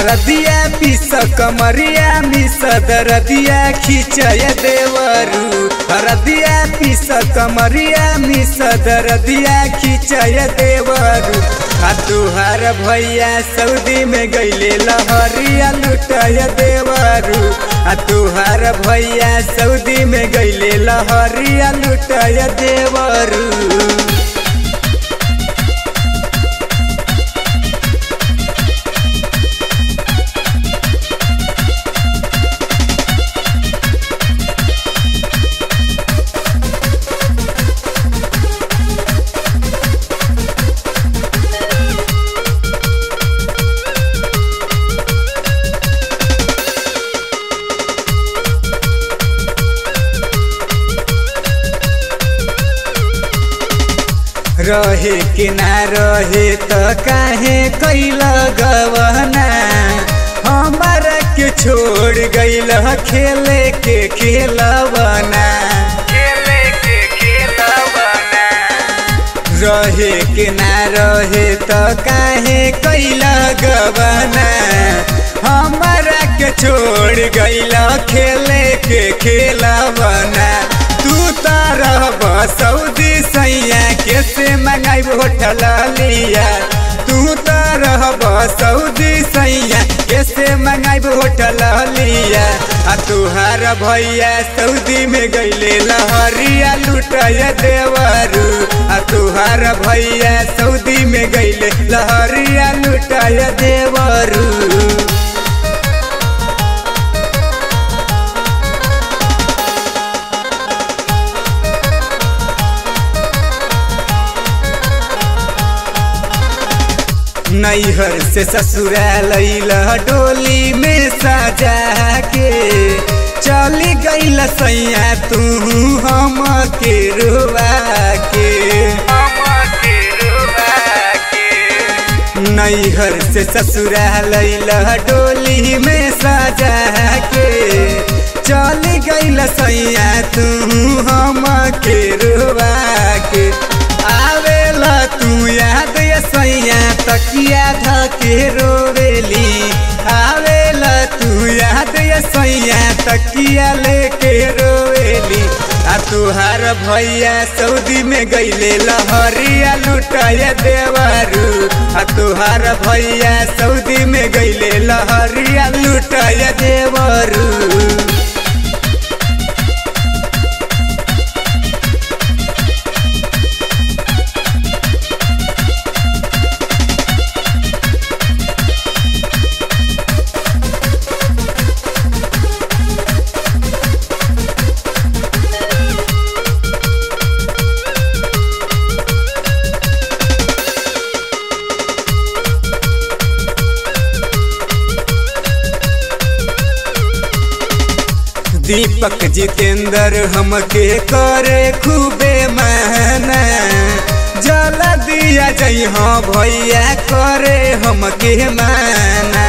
हरदिया पीस कमरिया मिस दरदिया खिंचय देवरू हरदिया पीस कमरिया मिस दरदिया खिंचय देवरू तुहार भैया सऊदी में गईले लहरिया लुटय देवरू तुहार भैया सऊदी में गईले लहरिया लुटय देवरू। रहे कि ना रहे तो काहे कैला गवना हमारा के छोड़ गईल खेले के खेलवना रहे कि ना रहे तो काहे कैला गवना हमारा के छोड़ गईल खेले के खेलवना तू तारा सऊदी सैया कैसे मंगाई होटल लिया तू तारा सऊदी सैया कैसे मंगाई होटल लिया तुहार भैया सऊदी में गईले लहरिया लुटय देवरू तुहार भैया सऊदी में गईले लहरिया लुटय देवरू। नैहर से ससुराल डोली में सजा के चली गईल सैया तू हम के रुआ के नैहर से ससुराल डोली में सजा के चली गईल सैया तू हम के रुआ के आवेला तू याद सैया तकिया धके रोवेली आवेला तू याद सैया तकिया लेके रोवेली तुहार भैया सऊदी में गईले लहरिया लुटय देवरू तुहार भैया सऊदी में गईले लहरिया लुटय देवरू। दीपक जितेंद्र हमके करे खूबे माना जला दिया जई हाँ भैया करे हमके माना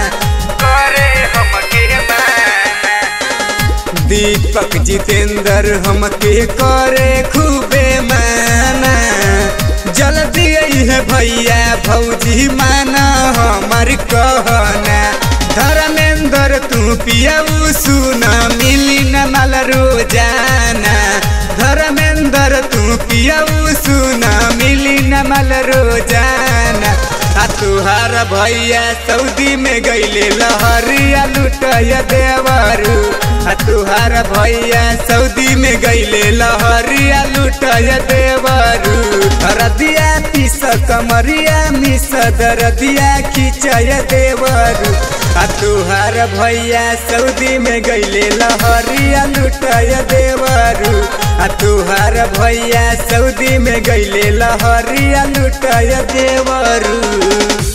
दीपक जितेंद्र हमके करे खूबे माना जल दिया है भैया भौजी माना हमार कहना धर्मेंद्र तू पियाऊ सुना मिली न माल रोजाना धर्मेंद्र तू पियाऊ सुना मिली न माल रोजाना तुहार भैया सऊदी में गईले लहरिया लुटय देवरू तुहार भैया सऊदी में गईले लहरिया लुटय देवरू हरदिया पीस कमरिया मिस दरदिया खिंचय देवरू तुहार भैया सऊदी में गईले लहरिया लुटय देवरू तुहार भैया सऊदी में गईले लहरिया लुटय देवरू।